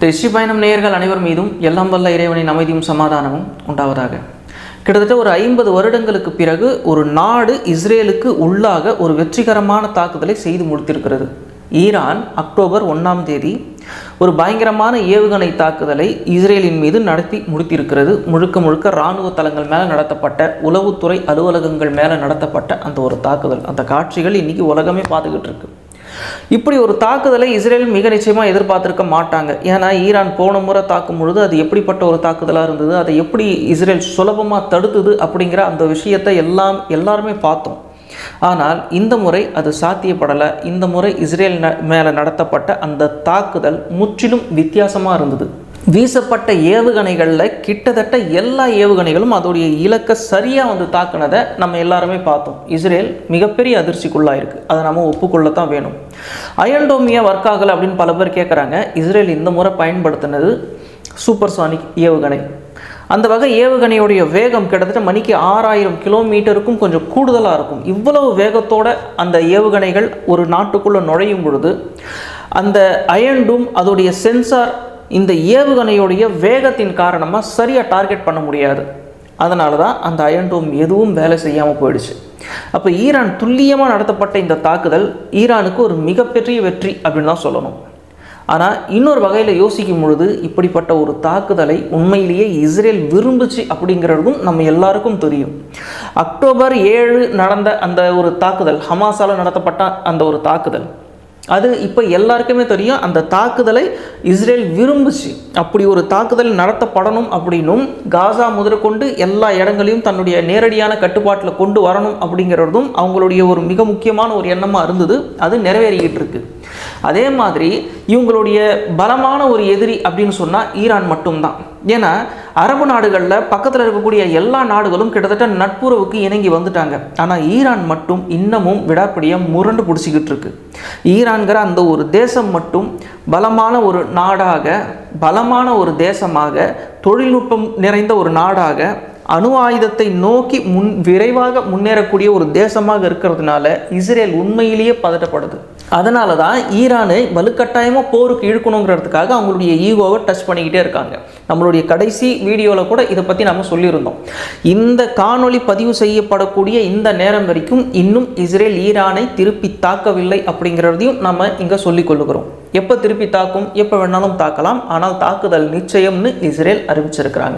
டெஸ்டி பயணம் நேயர்கள் அனைவர் மீதும் எல்லாம் வல்ல இறைவனின் அமைதியும் சமாதானமும் உண்டாவதாக. கிட்டத்தட்ட ஒரு 50 வருடங்களுக்கு பிறகு ஒரு நாடு இஸ்ரேலுக்கு உள்ளாக ஒரு வெற்றிகரமான தாக்குதலை செய்து முடித்திருக்கிறது. ஈரான் அக்டோபர் 1ஆம் தேதி ஒரு பயங்கரமான ஏவுகணை தாக்குதலை இஸ்ரேலின் மீது நடத்தி முடித்திருக்கிறது. முழுக்க இராணுவ தளங்கள் மேலே நடத்தப்பட்ட, உளவுத்துறை அலுவலகங்கள் மேலே நடத்தப்பட்ட அந்த ஒரு தாக்குதல், அந்த காட்சிகள் இன்றைக்கி உலகமே பார்த்துக்கிட்டு இருக்கு. இப்படி ஒரு தாக்குதலை இஸ்ரேல் மிக நிச்சயமாக எதிர்பார்த்திருக்க மாட்டாங்க. ஏன்னா ஈரான் போன முறை தாக்கும் பொழுது அது எப்படிப்பட்ட ஒரு தாக்குதலாக இருந்தது, அதை எப்படி இஸ்ரேல் சுலபமாக தடுத்தது அப்படிங்கிற அந்த விஷயத்தை எல்லாருமே பார்த்தோம். ஆனால் இந்த முறை அது சாத்தியப்படலை. இந்த முறை இஸ்ரேல் மேலே நடத்தப்பட்ட அந்த தாக்குதல் முற்றிலும் வித்தியாசமாக இருந்தது. வீசப்பட்ட ஏவுகணைகளில் கிட்டத்தட்ட எல்லா ஏவுகணைகளும் அதோடைய இலக்கை சரியாக தாக்குனதை நம்ம எல்லாருமே பார்த்தோம். இஸ்ரேல் மிகப்பெரிய அதிர்ச்சிக்குள்ளாயிருக்கு. அதை நம்ம ஒப்புக்கொள்ளத்தான் வேணும். அயன்டோமியா ஒர்க் ஆகலை அப்படின்னு பல பேர் கேட்குறாங்க. இஸ்ரேல் இந்த முறை பயன்படுத்தினது சூப்பர்சானிக் ஏவுகணை. அந்த வகை ஏவுகணையுடைய வேகம் கிட்டத்தட்ட மணிக்கு 6000 கிலோமீட்டருக்கும் கொஞ்சம் கூடுதலாக இருக்கும். இவ்வளவு வேகத்தோட அந்த ஏவுகணைகள் ஒரு நாட்டுக்குள்ளே நுழையும் பொழுது அந்த அயன் டோம் அதோடைய சென்சார் இந்த ஏவுகணையுடைய வேகத்தின் காரணமாக சரியாக டார்கெட் பண்ண முடியாது. அதனால தான் அந்த அயன் டோம் எதுவும் வேலை செய்யாமல் போயிடுச்சு. அப்போ ஈரான் துல்லியமாக நடத்தப்பட்ட இந்த தாக்குதல் ஈரானுக்கு ஒரு மிகப்பெரிய வெற்றி அப்படின்னு தான் சொல்லணும். ஆனால் இன்னொரு வகையில் யோசிக்கும் பொழுது இப்படிப்பட்ட ஒரு தாக்குதலை உண்மையிலேயே இஸ்ரேல் விரும்புச்சு அப்படிங்கிறதும் நம்ம எல்லாருக்கும் தெரியும். அக்டோபர் 7 நடந்த அந்த ஒரு தாக்குதல், ஹமாஸால் நடத்தப்பட்ட அந்த ஒரு தாக்குதல், அது இப்போ எல்லாருக்குமே தெரியும். அந்த தாக்குதலை இஸ்ரேல் விரும்புச்சு. அப்படி ஒரு தாக்குதல் நடத்தப்படணும் அப்படின்னும் காசா முதற்கொண்டு எல்லா இடங்களையும் தன்னுடைய நேரடியான கட்டுப்பாட்டில் கொண்டு வரணும் அப்படிங்கிறதும் அவங்களுடைய ஒரு மிக முக்கியமான ஒரு எண்ணமாக இருந்தது. அது நிறைவேறிக்கிட்டு இருக்கு. அதே மாதிரி இவங்களுடைய பலமான ஒரு எதிரி அப்படின்னு சொன்னால் ஈரான் மட்டும்தான். ஏன்னா அரபு நாடுகளில் பக்கத்தில் இருக்கக்கூடிய எல்லா நாடுகளும் கிட்டத்தட்ட நட்புறவுக்கு இணங்கி வந்துட்டாங்க. ஆனால் ஈரான் மட்டும் இன்னமும் விடாப்பிடியாக முரண்டு பிடிச்சிக்கிட்டு இருக்கு. ஈரான்கிற அந்த ஒரு தேசம் மட்டும் பலமான ஒரு நாடாக, பலமான ஒரு தேசமாக, தொழில்நுட்பம் நிறைந்த ஒரு நாடாக, அணு ஆயுதத்தை நோக்கி விரைவாக முன்னேறக்கூடிய ஒரு தேசமாக இருக்கிறதுனால இஸ்ரேல் உண்மையிலேயே பதட்டப்படுது. அதனால தான் ஈரானை வலுக்கட்டாயமாக போருக்கு இழுக்கணுங்கிறதுக்காக அவங்களுடைய ஈகோவை டச் பண்ணிக்கிட்டே இருக்காங்க. நம்மளுடைய கடைசி வீடியோவில் கூட இதை பற்றி நம்ம சொல்லியிருந்தோம். இந்த காணொளி பதிவு செய்யப்படக்கூடிய இந்த நேரம் வரைக்கும் இன்னும் இஸ்ரேல் ஈரானை திருப்பி தாக்கவில்லை அப்படிங்கிறதையும் நம்ம இங்கே சொல்லிக் கொள்ளுகிறோம். எப்போ திருப்பி தாக்கும், எப்போ வேணாலும் தாக்கலாம், ஆனால் தாக்குதல் நிச்சயம்னு இஸ்ரேல் அறிவிச்சிருக்கிறாங்க.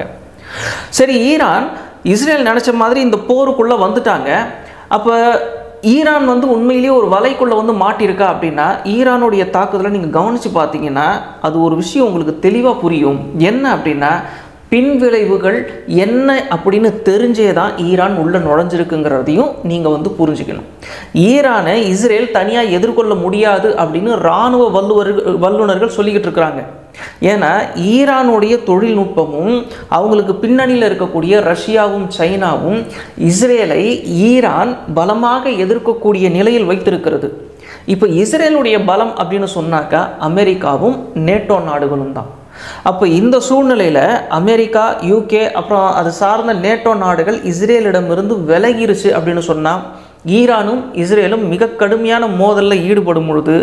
சரி, ஈரான் இஸ்ரேல் நினச்ச மாதிரி இந்த போருக்குள்ளே வந்துட்டாங்க. அப்போ ஈரான் உண்மையிலேயே ஒரு வலைக்குள்ளே மாட்டியிருக்கா அப்படின்னா ஈரானுடைய தாக்குதலை நீங்கள் கவனித்து பார்த்தீங்கன்னா அது ஒரு விஷயம் உங்களுக்கு தெளிவாக புரியும். என்ன அப்படின்னா பின்விளைவுகள் என்ன அப்படின்னு தெரிஞ்சே தான் ஈரான் உள்ளே நுழைஞ்சிருக்குங்கிறதையும் நீங்கள் புரிஞ்சுக்கணும். ஈரானை இஸ்ரேல் தனியாக எதிர்கொள்ள முடியாது அப்படின்னு இராணுவ வல்லுநர்கள் சொல்லிக்கிட்டு இருக்கிறாங்க. ஏன்னா ஈரானுடைய தொழில்நுட்பமும் அவங்களுக்கு பின்னணியில் இருக்கக்கூடிய ரஷ்யாவும் சைனாவும் இஸ்ரேலை ஈரான் பலமாக எதிர்க்கக்கூடிய நிலையில் வைத்திருக்கிறது. இப்போ இஸ்ரேலுடைய பலம் அப்படின்னு சொன்னாக்கா அமெரிக்காவும் நேட்டோ நாடுகளும் தான். அப்போ இந்த சூழ்நிலையில் அமெரிக்கா, யூகே, அப்புறம் அது சார்ந்த நேட்டோ நாடுகள் இஸ்ரேலிடமிருந்து விலகிருச்சு அப்படின்னு சொன்னால் ஈரானும் இஸ்ரேலும் மிக கடுமையான மோதலில் ஈடுபடும் பொழுது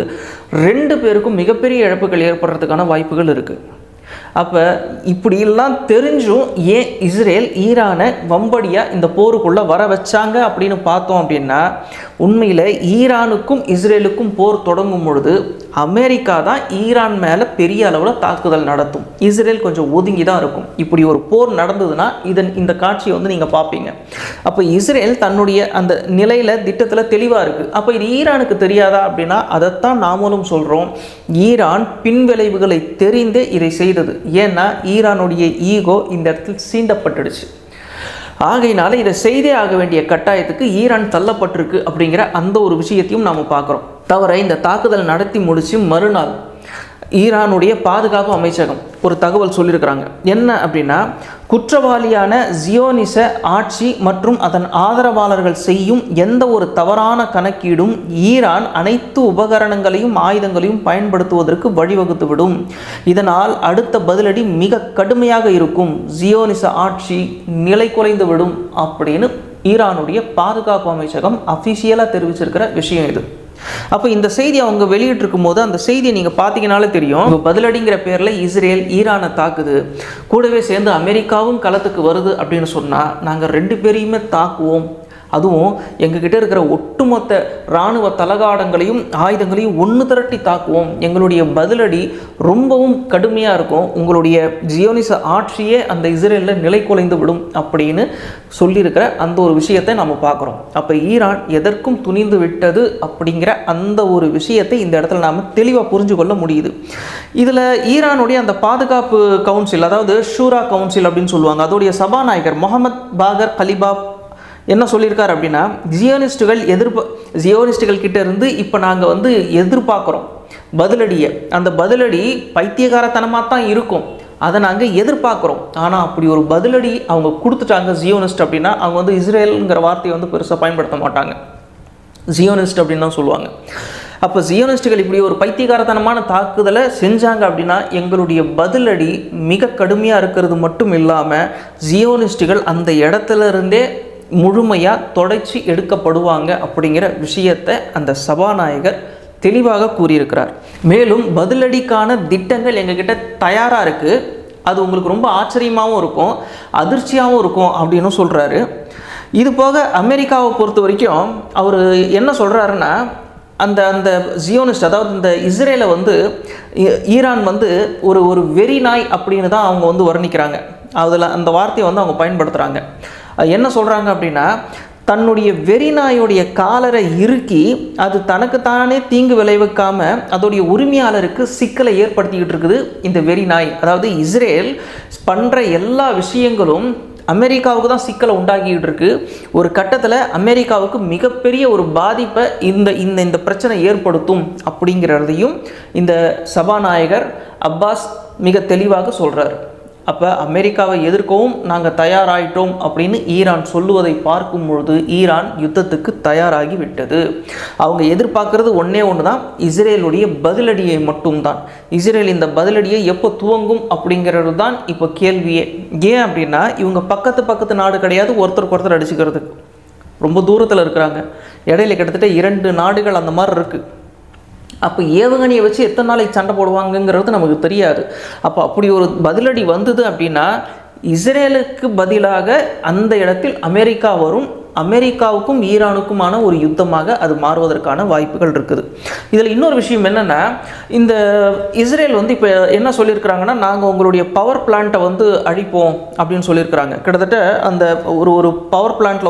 2 பேருக்கும் மிகப்பெரிய இழப்புகள் ஏற்படுறதுக்கான வாய்ப்புகள் இருக்குது. அப்போ இப்படியெல்லாம் தெரிஞ்சும் ஏன் இஸ்ரேல் ஈரானை வம்படியாக இந்த போருக்குள்ளே வர வச்சாங்க அப்படின்னு பார்த்தோம் அப்படின்னா உண்மையில் ஈரானுக்கும் இஸ்ரேலுக்கும் போர் தொடங்கும் பொழுது அமெரிக்கா தான் ஈரான் மேலே பெரிய அளவில் தாக்குதல் நடத்தும். இஸ்ரேல் கொஞ்சம் ஒதுங்கி தான் இருக்கும். இப்படி ஒரு போர் நடந்ததுன்னா இந்த காட்சியை நீங்கள் பார்ப்பீங்க. அப்போ இஸ்ரேல் தன்னுடைய அந்த நிலையில் திட்டத்தில் தெளிவாக இருக்குது. அப்போ இது ஈரானுக்கு தெரியாதா அப்படின்னா அதைத்தான் நாமளும் சொல்கிறோம். ஈரான் பின்விளைவுகளை தெரிந்தே இதை செய்தது. ஏன்னா ஈரானுடைய ஈகோ இந்த இடத்தில் சீண்டப்பட்டுடுச்சு. ஆகையினால இதை செய்தே ஆக வேண்டிய கட்டாயத்துக்கு ஈரான் தள்ளப்பட்டிருக்கு அப்படிங்கிற அந்த ஒரு விஷயத்தையும் நாம் பார்க்குறோம். தவிர இந்த தாக்குதல் நடத்தி முடித்து மறுநாள் ஈரானுடைய பாதுகாப்பு அமைச்சகம் ஒரு தகவல் சொல்லியிருக்கிறாங்க. என்ன அப்படின்னா குற்றவாளியான ஜியோனிச ஆட்சி மற்றும் அதன் ஆதரவாளர்கள் செய்யும் எந்த ஒரு தவறான கணக்கீடும் ஈரான் அனைத்து உபகரணங்களையும் ஆயுதங்களையும் பயன்படுத்துவதற்கு வழிவகுத்துவிடும். இதனால் அடுத்த பதிலடி மிக கடுமையாக இருக்கும். ஜியோனிச ஆட்சி நிலை குலைந்து விடும் அப்படின்னு ஈரானுடைய பாதுகாப்பு அமைச்சகம் அஃபிஷியலாக தெரிவிச்சிருக்கிற விஷயம் இது. அப்போ இந்த செய்தி அவங்க வெளியிட்டிருக்கும் போது அந்த செய்தியை நீங்கள் பார்த்தீங்கனாலே தெரியும். இப்போ பதிலடிங்கிற பேரில் இஸ்ரேல் ஈரானை தாக்குது, கூடவே சேர்ந்து அமெரிக்காவும் களத்துக்கு வருது அப்படின்னு சொன்னால் நாங்கள் 2 பேரையுமே தாக்குவோம், அதுவும் எங்ககிட்ட இருக்கிற ஒட்டுமொத்த இராணுவ தளகாடங்களையும் ஆயுதங்களையும் ஒன்று திரட்டி தாக்குவோம், எங்களுடைய பதிலடி ரொம்பவும் கடுமையாக இருக்கும், உங்களுடைய ஜியோனிச ஆட்சியே அந்த இஸ்ரேலில் நிலை குலைந்து விடும் அப்படின்னு சொல்லியிருக்கிற அந்த ஒரு விஷயத்தை நம்ம பார்க்குறோம். அப்போ ஈரான் எதற்கும் துணிந்து விட்டது அப்படிங்கிற அந்த ஒரு விஷயத்தை இந்த இடத்துல நாம் தெளிவாக புரிஞ்சு கொள்ள முடியுது. இதில் ஈரானுடைய அந்த பாதுகாப்பு கவுன்சில், அதாவது ஷூரா கவுன்சில் அப்படின்னு சொல்லுவாங்க, அதோடைய சபாநாயகர் முகமது பாகர் கலிபாப் என்ன சொல்லியிருக்கார் அப்படின்னா, ஜியோனிஸ்டுகள் கிட்ட இருந்து இப்போ நாங்கள் எதிர்பார்க்குறோம் பதிலடியை, அந்த பதிலடி பைத்தியகாரத்தனமாக தான் இருக்கும், அதை நாங்கள் எதிர்பார்க்குறோம். ஆனால் அப்படி ஒரு பதிலடி அவங்க கொடுத்துட்டாங்க ஜியோனிஸ்ட் அப்படின்னா, அவங்க இஸ்ரேலுங்கிற வார்த்தையை பெருசாக பயன்படுத்த மாட்டாங்க, ஜியோனிஸ்ட் அப்படின்னு தான் சொல்லுவாங்க. அப்போ ஜியோனிஸ்டுகள் இப்படி ஒரு பைத்தியகாரத்தனமான தாக்குதலை செஞ்சாங்க அப்படின்னா எங்களுடைய பதிலடி மிக கடுமையாக இருக்கிறது மட்டும் இல்லாமல் ஜியோனிஸ்டுகள் அந்த இடத்துல இருந்தே முழுமையாக தொடச்சி எடுக்கப்படுவாங்க அப்படிங்கிற விஷயத்தை அந்த சபாநாயகர் தெளிவாக கூறியிருக்கிறார். மேலும் பதிலடிக்கான திட்டங்கள் எங்ககிட்ட தயாராக இருக்குது, அது உங்களுக்கு ரொம்ப ஆச்சரியமாகவும் இருக்கும், அதிர்ச்சியாகவும் இருக்கும் அப்படின்னு சொல்கிறாரு. இது போக அமெரிக்காவை பொறுத்த வரைக்கும் அவர் என்ன சொல்கிறாருன்னா, அந்த அந்த ஜியோனிஸ்ட், அதாவது இந்த இஸ்ரேலை ஈரான் ஒரு வெறி நாய் அப்படின்னு தான் அவங்க வர்ணிக்கிறாங்க. அதில் அந்த வார்த்தையை அவங்க பயன்படுத்துகிறாங்க. என்ன சொல்கிறாங்க அப்படின்னா, தன்னுடைய வெறிநாயுடைய காலரை இறுக்கி அது தனக்குத்தானே தீங்கு விளைவிக்காமல் அதோடைய உரிமையாளருக்கு சிக்கலை ஏற்படுத்திக்கிட்டு இருக்குது இந்த வெறிநாய். அதாவது இஸ்ரேல் பண்ணுற எல்லா விஷயங்களும் அமெரிக்காவுக்கு தான் சிக்கலை உண்டாக்கிட்டு இருக்கு. ஒரு கட்டத்தில் அமெரிக்காவுக்கு மிகப்பெரிய ஒரு பாதிப்பை இந்த பிரச்சனை ஏற்படுத்தும் அப்படிங்கிறதையும் இந்த சபாநாயகர் அப்பாஸ் மிக தெளிவாக சொல்கிறார். அப்போ அமெரிக்காவை எதிர்க்கவும் நாங்கள் தயாராகிட்டோம் அப்படின்னு ஈரான் சொல்லுவதை பார்க்கும் பொழுது ஈரான் யுத்தத்துக்கு தயாராகி விட்டது. அவங்க எதிர்பார்க்கறது ஒன்றே தான், இஸ்ரேலுடைய பதிலடியை மட்டும்தான். இஸ்ரேல் இந்த பதிலடியை எப்போ துவங்கும் அப்படிங்கிறது தான் இப்போ கேள்வியே. ஏன் அப்படின்னா இவங்க பக்கத்து நாடு கிடையாது, ஒருத்தருக்கு ஒருத்தர் அடிச்சுக்கிறதுக்கு ரொம்ப தூரத்தில் இருக்கிறாங்க. இடையில கிட்டத்தட்ட 2 நாடுகள் அந்த மாதிரி இருக்குது. அப்போ ஏவுகணையை வச்சு எத்தனை நாளைக்கு சண்டை போடுவாங்கங்கிறது நமக்கு தெரியாது. அப்போ அப்படி ஒரு பதிலடி வந்தது அப்படின்னா இஸ்ரேலுக்கு பதிலாக அந்த இடத்தில் அமெரிக்கா வரும், அமெரிக்காவுக்கும் ஈரானுக்குமான ஒரு யுத்தமாக அது மாறுவதற்கான வாய்ப்புகள் இருக்குது. இதில் இன்னொரு விஷயம் என்னென்னா, இந்த இஸ்ரேல் இப்போ என்ன சொல்லியிருக்கிறாங்கன்னா, நாங்கள் உங்களுடைய பவர் பிளான்ட்டை அழிப்போம் அப்படின்னு சொல்லியிருக்கிறாங்க. கிட்டத்தட்ட அந்த ஒரு பவர் பிளான்ட்டில்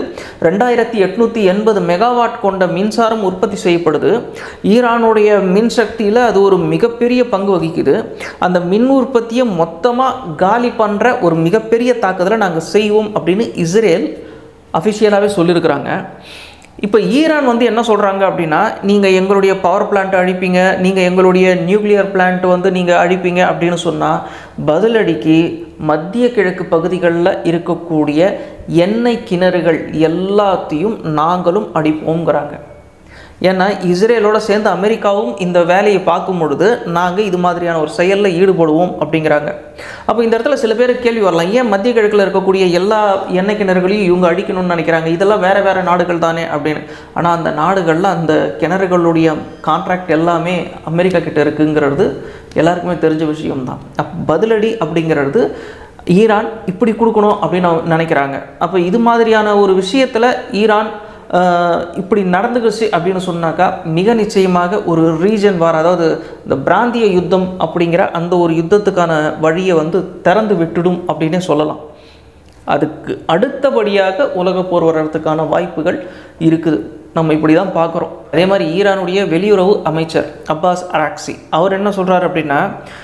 2880 மெகாவாட் கொண்ட மின்சாரம் உற்பத்தி செய்யப்படுது. ஈரானுடைய மின்சக்தியில் அது ஒரு மிகப்பெரிய பங்கு வகிக்குது. அந்த மின் உற்பத்தியை மொத்தமாக காலி பண்ணுற ஒரு மிகப்பெரிய தாக்குதலை நாங்கள் செய்வோம் அப்படின்னு இஸ்ரேல் அஃபிஷியலாகவே சொல்லியிருக்கிறாங்க. இப்போ ஈரான் என்ன சொல்கிறாங்க அப்படின்னா, நீங்கள் எங்களுடைய பவர் பிளான்ட்டை அழிப்பீங்க, நீங்கள் எங்களுடைய நியூக்ளியர் பிளான்ட் நீங்கள் அழிப்பீங்க அப்படின்னு சொன்னால் பதிலடிக்கு மத்திய கிழக்கு பகுதிகளில் இருக்கக்கூடிய எண்ணெய் கிணறுகள் எல்லாத்தையும் நாங்களும் அடிப்போங்கிறாங்க. ஏன்னா இஸ்ரேலோட சேர்ந்து அமெரிக்காவும் இந்த வேலையை பார்க்கும் பொழுது நாங்கள் இது மாதிரியான ஒரு செயலில் ஈடுபடுவோம் அப்படிங்கிறாங்க. அப்போ இந்த இடத்துல சில பேர் கேள்வி வரலாம், ஏன் மத்திய கிழக்கில் இருக்கக்கூடிய எல்லா எண்ணெய் கிணறுகளையும் இவங்க அடிக்கணும்னு நினைக்கிறாங்க, இதெல்லாம் வேறு நாடுகள் தானே அப்படின்னு. ஆனால் அந்த நாடுகளில் அந்த கிணறுகளுடைய கான்ட்ராக்ட் எல்லாமே அமெரிக்கா கிட்ட இருக்குங்கிறது எல்லாருக்குமே தெரிஞ்ச விஷயம்தான். பதிலடி அப்படிங்கிறது ஈரான் இப்படி கொடுக்கணும் அப்படின்னு நினைக்கிறாங்க. அப்போ இது மாதிரியான ஒரு விஷயத்தில் ஈரான் இப்படி நடந்துக்குச்சு அப்படின்னு சொன்னாக்கா மிக நிச்சயமாக ஒரு ரீஜன் வார், அதாவது இந்த பிராந்திய யுத்தம் அப்படிங்கிற அந்த ஒரு யுத்தத்துக்கான வழியை திறந்து விட்டுடும் அப்படின்னே சொல்லலாம். அதுக்கு அடுத்தபடியாக உலக போர் வர்றதுக்கான வாய்ப்புகள் இருக்குது. நம்ம இப்படி தான் பார்க்குறோம். அதே மாதிரி ஈரானுடைய வெளியுறவு அமைச்சர் அப்பாஸ் அராக்சி அவர் என்ன சொல்கிறார் அப்படின்னா,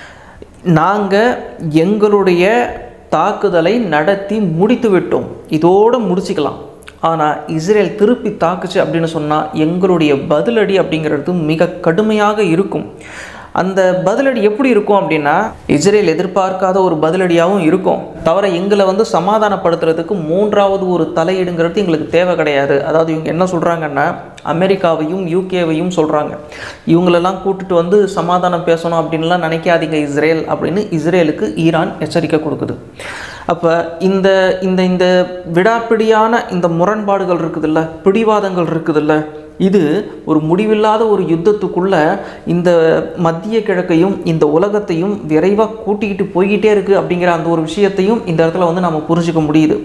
நாங்கள் எங்களுடைய தாக்குதலை நடத்தி முடித்து விட்டோம், இதோடு முடிச்சுக்கலாம். ஆனால் இஸ்ரேல் திருப்பி தாக்குச்சு அப்படின்னு சொன்னால் எங்களுடைய பதிலடி அப்படிங்கிறது மிக கடுமையாக இருக்கும். அந்த பதிலடி எப்படி இருக்கும் அப்படின்னா, இஸ்ரேல் எதிர்பார்க்காத ஒரு பதிலடியாகவும் இருக்கும். தவிர எங்களை சமாதானப்படுத்துறதுக்கு 3வது ஒரு தலையீடுங்கிறது எங்களுக்கு தேவை கிடையாது. அதாவது இவங்க என்ன சொல்கிறாங்கன்னா, அமெரிக்காவையும் யூகேவையும் சொல்கிறாங்க, இவங்களெல்லாம் கூப்பிட்டுட்டு சமாதானம் பேசணும் அப்படின்லாம் நினைக்காதீங்க இஸ்ரேல் அப்படின்னு இஸ்ரேலுக்கு ஈரான் எச்சரிக்கை கொடுக்குது. அப்போ இந்த இந்த இந்த விடாப்பிடியான இந்த முரண்பாடுகள் இருக்குதுல்ல, பிடிவாதங்கள் இருக்குதுல்ல, இது ஒரு முடிவில்லாத ஒரு யுத்தத்துக்குள்ள இந்த மத்திய கிழக்கையும் இந்த உலகத்தையும் விரைவாக கூட்டிக்கிட்டு போய்கிட்டே இருக்குது அப்படிங்கிற அந்த ஒரு விஷயத்தையும் இந்த இடத்துல வந்து நம்ம புரிஞ்சுக்க முடியுது.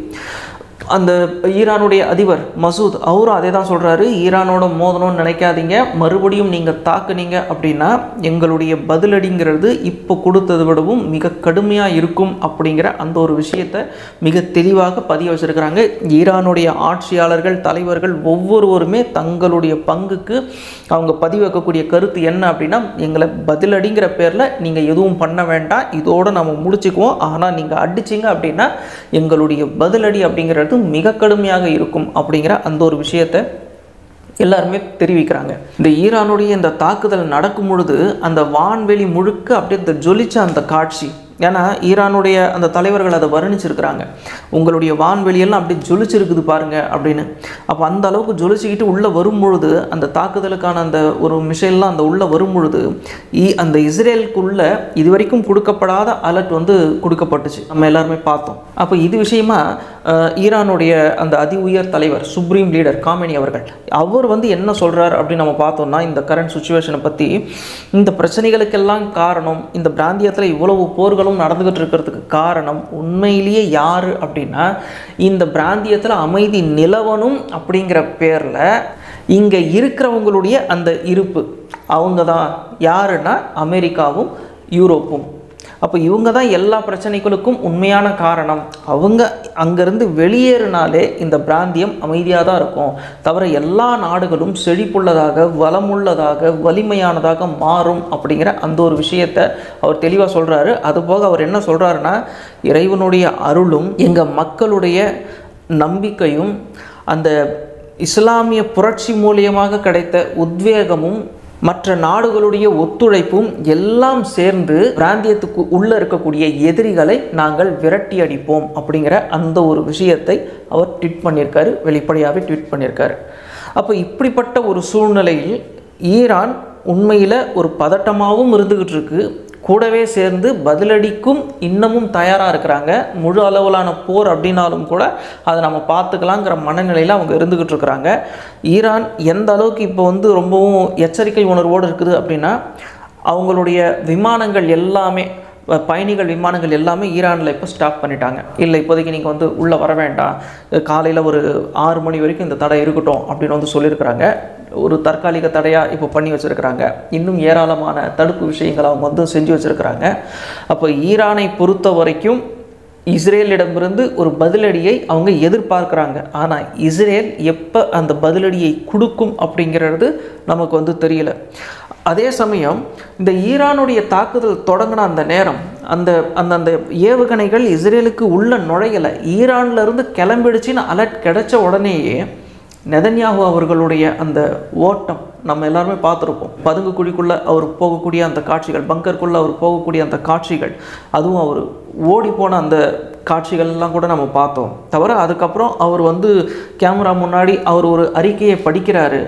அந்த ஈரானுடைய அதிபர் மசூத் அவரும் அதே தான் சொல்கிறாரு, ஈரானோட மோதணும்னு நினைக்காதீங்க, மறுபடியும் நீங்கள் தாக்குனீங்க அப்படின்னா எங்களுடைய பதிலடிங்கிறது இப்போ கொடுத்ததை விடவும் மிக கடுமையாக இருக்கும் அப்படிங்கிற அந்த ஒரு விஷயத்தை மிக தெளிவாக பதிய வச்சுருக்கிறாங்க. ஈரானுடைய ஆட்சியாளர்கள் தலைவர்கள் ஒவ்வொருவருமே தங்களுடைய பங்குக்கு அவங்க பதிவு வைக்கக்கூடிய கருத்து என்ன அப்படின்னா, எங்களை பதிலடிங்கிற பேரில் நீங்கள் எதுவும் பண்ண வேண்டாம், இதோடு நம்ம முடிச்சுக்குவோம், ஆனால் நீங்கள் அடிச்சிங்க அப்படின்னா எங்களுடைய பதிலடி அப்படிங்கிறது மிக கடுமையாக இருக்கும் அப்படிங்கிற அந்த ஒரு விஷயத்தை எல்லாருமே தெரிவிக்கிறாங்க. இந்த ஈரானுடைய இந்த தாக்குதல் நடக்கும் பொழுது அந்த வான்வெளி முழுக்க அப்படியே இந்த ஜொலிச்ச அந்த காட்சி, ஏன்னா ஈரானுடைய அந்த தலைவர்கள் அதை வர்ணிச்சிருக்கிறாங்க, உங்களுடைய வான்வெளியெல்லாம் அப்படி ஜொலிச்சிருக்குது பாருங்கள் அப்படின்னு. அப்போ அந்த அளவுக்கு ஜொலிச்சிக்கிட்டு உள்ளே வரும்பொழுது அந்த தாக்குதலுக்கான அந்த ஒரு மிசைல்லாம் அந்த உள்ளே வரும்பொழுது அந்த இஸ்ரேலுக்குள்ள இது வரைக்கும் கொடுக்கப்படாத அலர்ட் வந்து கொடுக்கப்பட்டுச்சு, நம்ம எல்லாருமே பார்த்தோம். அப்போ இது விஷயமா ஈரானுடைய அந்த அதி உயர் தலைவர் சுப்ரீம் லீடர் காமெனி அவர்கள் அவர் வந்து என்ன சொல்கிறார் அப்படின்னு நம்ம பார்த்தோம்னா, இந்த கரண்ட் சுச்சுவேஷனை பற்றி, இந்த பிரச்சனைகளுக்கெல்லாம் காரணம், இந்த பிராந்தியத்தில் இவ்வளவு போர்களும் நடந்துகிட்டு இருக்கிறதுக்கு காரணம் உண்மையிலேயே யார் அப்படின்னா, இந்த பிராந்தியத்தில் அமைதி நிலவணும் அப்படிங்கிற பேரில் இங்கே இருக்கிறவங்களுடைய அந்த இருப்பு அவங்க தான். யாருன்னா அமெரிக்காவும் யூரோப்பும். அப்போ இவங்க தான் எல்லா பிரச்சனைகளுக்கும் உண்மையான காரணம். அவங்க அங்கேருந்து வெளியேறினாலே இந்த பிராந்தியம் அமைதியாக தான் இருக்கும், தவிர எல்லா நாடுகளும் செழிப்புள்ளதாக வளமுள்ளதாக வலிமையானதாக மாறும் அப்படிங்கிற அந்த ஒரு விஷயத்தை அவர் தெளிவாக சொல்கிறாரு. அதுபோக அவர் என்ன சொல்கிறாருன்னா, இறைவனுடைய அருளும் எங்கள் மக்களுடைய நம்பிக்கையும் அந்த இஸ்லாமிய புரட்சி மூலியமாக கிடைத்த உத்வேகமும் மற்ற நாடுகளுடைய ஒத்துழைப்பும் எல்லாம் சேர்ந்து பிராந்தியத்துக்கு உள்ளே இருக்கக்கூடிய எதிரிகளை நாங்கள் விரட்டி அடிப்போம் அப்படிங்கிற அந்த ஒரு விஷயத்தை அவர் ட்வீட் பண்ணியிருக்காரு, வெளிப்படையாகவே ட்வீட் பண்ணியிருக்காரு. அப்போ இப்படிப்பட்ட ஒரு சூழ்நிலையில் ஈரான் உண்மையில் ஒரு பதட்டமாகவும் இருந்துக்கிட்டு இருக்கு, கூடவே சேர்ந்து பதிலடிக்கும் இன்னமும் தயாராக இருக்கிறாங்க. முழு அளவிலான போர் அப்படின்னாலும் கூட அதை நம்ம பார்த்துக்கலாங்கிற மனநிலையில் அவங்க இருந்துக்கிட்டு இருக்கிறாங்க. ஈரான் எந்த அளவுக்கு இப்போ வந்து ரொம்பவும் எச்சரிக்கை உணர்வோடு இருக்குது அப்படின்னா, அவங்களுடைய விமானங்கள் எல்லாமே, பயணிகள் விமானங்கள் எல்லாமே ஈரானில் இப்போ ஸ்டாப் பண்ணிட்டாங்க. இல்லை, இப்போதைக்கு நீங்கள் வந்து உள்ளே வர வேண்டாம், காலையில் ஒரு 6 மணி வரைக்கும் இந்த தடை இருக்கட்டும் அப்படின்னு வந்து சொல்லியிருக்கிறாங்க. ஒரு தற்காலிக தடையாக இப்போ பண்ணி வச்சுருக்கிறாங்க. இன்னும் ஏராளமான தடுப்பு விஷயங்களை அவங்க வந்து செஞ்சு வச்சுருக்கிறாங்க. அப்போ ஈரானை பொறுத்த வரைக்கும் இஸ்ரேலிடமிருந்து ஒரு பதிலடியை அவங்க எதிர்பார்க்குறாங்க. ஆனால் இஸ்ரேல் எப்போ அந்த பதிலடியை கொடுக்கும் அப்படிங்கிறது நமக்கு வந்து தெரியல. அதே சமயம் இந்த ஈரானுடைய தாக்குதல் தொடங்கின அந்த நேரம் அந்த அந்த அந்த ஏவுகணைகள் இஸ்ரேலுக்கு உள்ள நுழையலை, ஈரான்லேருந்து கிளம்பிடுச்சின்னு அலர்ட் கிடைச்ச உடனேயே நெதன்யாஹு அவர்களுடைய அந்த ஓட்டம் நம்ம எல்லாருமே பார்த்துருப்போம். பதுங்கு குழிக்குள்ளே அவர் போகக்கூடிய அந்த காட்சிகள், பங்கருக்குள்ளே அவர் போகக்கூடிய அந்த காட்சிகள், அதுவும் அவர் ஓடி போன அந்த காட்சிகள்லாம் கூட நம்ம பார்த்தோம். தவிர அதுக்கப்புறம் அவர் வந்து கேமரா முன்னாடி அவர் ஒரு அறிக்கையை படிக்கிறாரு.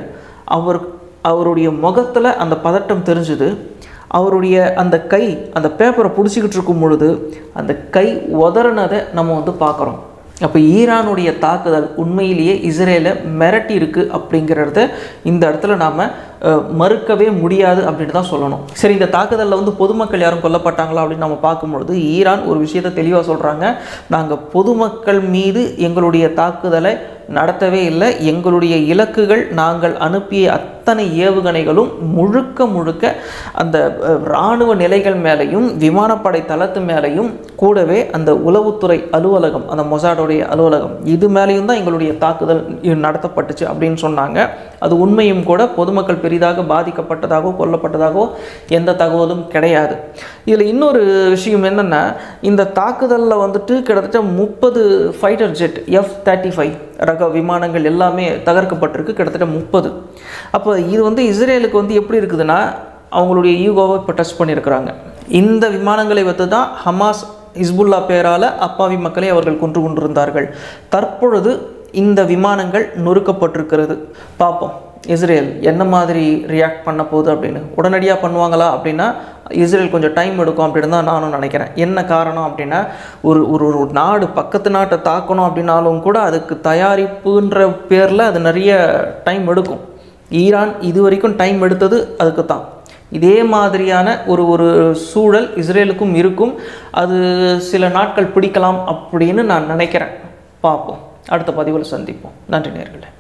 அவருடைய முகத்தில் அந்த பதட்டம் தெரிஞ்சுது. அவருடைய அந்த கை அந்த பேப்பரை பிடிச்சிக்கிட்டு இருக்கும் பொழுது அந்த கை உதறினதை நம்ம வந்து பார்க்குறோம். அப்போ ஈரானுடைய தாக்குதல் உண்மையிலேயே இஸ்ரேலை மிரட்டி இருக்குது அப்படிங்கிறத இந்த இடத்துல நாம் மறுக்கவே முடியாது அப்படின்னு தான் சொல்லணும். சரி, இந்த தாக்குதலில் வந்து பொதுமக்கள் யாரும் கொல்லப்பட்டாங்களா அப்படின்னு நம்ம பார்க்கும்பொழுது ஈரான் ஒரு விஷயத்தை தெளிவாக சொல்கிறாங்க, நாங்கள் பொதுமக்கள் மீது எங்களுடைய தாக்குதலை நடத்தவே இல்லை, எங்களுடைய இலக்குகள் நாங்கள் அனுப்பிய அத்தனை ஏவுகணைகளும் முழுக்க முழுக்க அந்த இராணுவ நிலைகள் மேலேயும் விமானப்படை தளத்து மேலேயும் கூடவே அந்த உளவுத்துறை அலுவலகம், அந்த மொசாடோடைய அலுவலகம், இது மேலேயும் தான் எங்களுடைய தாக்குதல் நடத்தப்பட்டுச்சு அப்படின்னு சொன்னாங்க. அது உண்மையும் கூட. பொதுமக்கள் பெரிதாக பாதிக்கப்பட்டதாகவோ கொல்லப்பட்டதாகவோ எந்த தகவலும் கிடையாது. இதில் இன்னொரு விஷயம் என்னென்னா, இந்த தாக்குதலில் வந்துட்டு கிட்டத்தட்ட 30 ஃபைட்டர் ஜெட் F-35 ரக விமானங்கள் எல்லாமே தகர்க்கப்பட்டிருக்கு, கிட்டத்தட்ட 30. அப்போ இது வந்து இஸ்ரேலுக்கு வந்து எப்படி இருக்குதுன்னா, அவங்களுடைய ஈகோவை இப்போ டச் பண்ணியிருக்கிறாங்க. இந்த விமானங்களை வைத்து தான் ஹமாஸ் ஹிஸ்புல்லா பேரால் அப்பாவி மக்களை அவர்கள் கொன்று கொண்டிருந்தார்கள். தற்பொழுது இந்த விமானங்கள் நொறுக்கப்பட்டிருக்கிறது. பார்ப்போம் இஸ்ரேல் என்ன மாதிரி ரியாக்ட் பண்ண போகுது அப்படின்னு. உடனடியாக பண்ணுவாங்களா அப்படின்னா இஸ்ரேல் கொஞ்சம் டைம் எடுக்கும் அப்படின்னு தான் நானும் நினைக்கிறேன். என்ன காரணம் அப்படின்னா, ஒரு நாடு பக்கத்து நாட்டை தாக்கணும் அப்படின்னாலும் கூட அதுக்கு தயாரிப்புன்ற பேரில் அது நிறைய டைம் எடுக்கும். ஈரான் இது வரைக்கும் டைம் எடுத்தது அதுக்கு தான். இதே மாதிரியான ஒரு சூழல் இஸ்ரேலுக்கும் இருக்கும். அது சில நாட்கள் பிடிக்கலாம் அப்படின்னு நான் நினைக்கிறேன். பார்ப்போம். அடுத்த பதிவில் சந்திப்போம். நன்றி நேயர்களே.